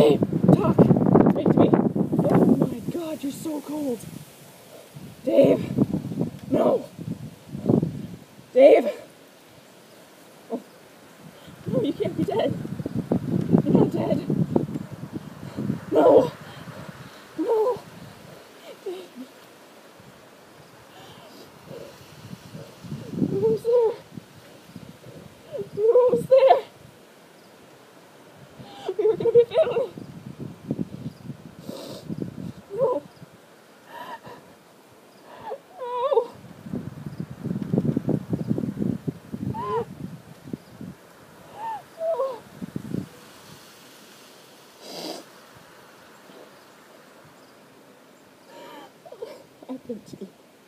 Dave, talk. Speak to me. Oh my God, you're so cold. Dave. No. Dave. Oh. No, you can't be dead. You're not dead. No. No. Dave. You're almost there. You're almost there. We were gonna be family. No. No. No. Happened to you.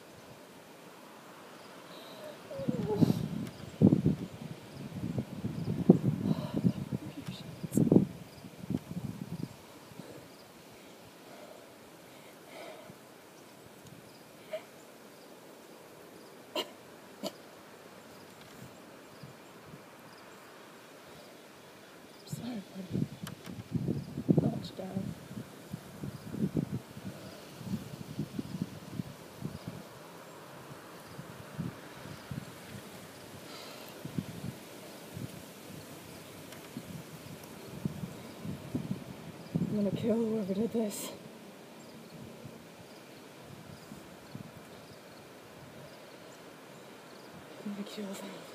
Sorry, buddy. I'll let you down. I'm gonna kill whoever did this. I'm gonna kill them.